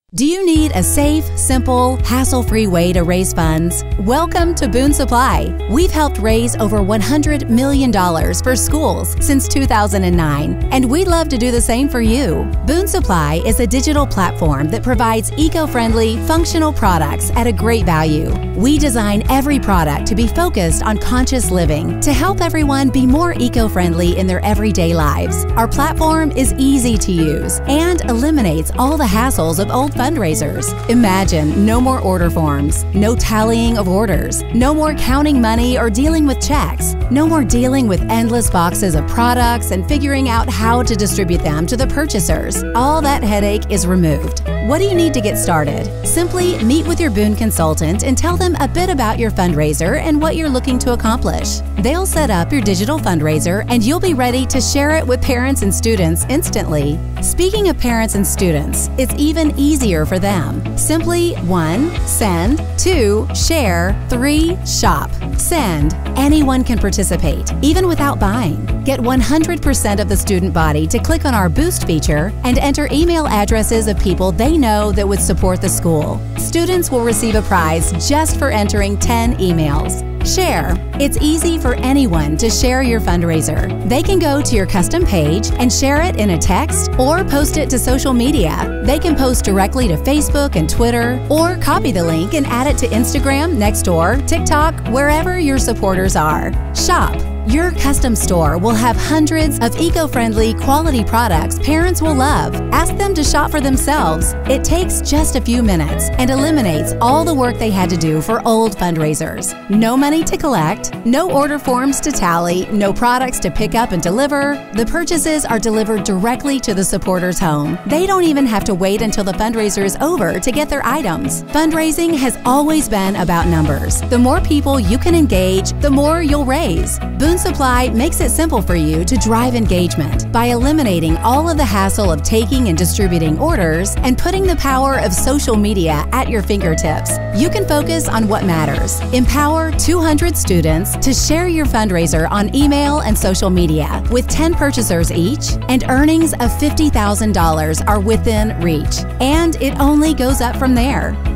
Do you need a safe, simple, hassle-free way to raise funds? Welcome to Boone Supply. We've helped raise over $100 million for schools since 2009, and we'd love to do the same for you. Boone Supply is a digital platform that provides eco-friendly, functional products at a great value. We design every product to be focused on conscious living to help everyone be more eco-friendly in their everyday lives. Our platform is easy to use and eliminates all the hassles of old fundraisers. Imagine no more order forms, no tallying of orders, no more counting money or dealing with checks, no more dealing with endless boxes of products and figuring out how to distribute them to the purchasers. All that headache is removed. What do you need to get started? Simply meet with your Boone consultant and tell them a bit about your fundraiser and what you're looking to accomplish. They'll set up your digital fundraiser and you'll be ready to share it with parents and students instantly. Speaking of parents and students, it's even easier for them. Simply 1. Send, 2. Share, 3. Shop. Send. Anyone can participate, even without buying. Get 100% of the student body to click on our Boost feature and enter email addresses of people they know that would support the school. Students will receive a prize just for entering 10 emails. Share. It's easy for anyone to share your fundraiser. They can go to your custom page and share it in a text or post it to social media. They can post directly to Facebook and Twitter or copy the link and add it to Instagram, Nextdoor, TikTok, wherever your supporters are. Shop. Your custom store will have hundreds of eco-friendly, quality products parents will love. Ask them to shop for themselves. It takes just a few minutes and eliminates all the work they had to do for old fundraisers. No money to collect, no order forms to tally, no products to pick up and deliver. The purchases are delivered directly to the supporter's home. They don't even have to wait until the fundraiser is over to get their items. Fundraising has always been about numbers. The more people you can engage, the more you'll raise. Boone Supply makes it simple for you to drive engagement by eliminating all of the hassle of taking and distributing orders and putting the power of social media at your fingertips. You can focus on what matters. Empower 200 students to share your fundraiser on email and social media with 10 purchasers each, and earnings of $50,000 are within reach. And it only goes up from there.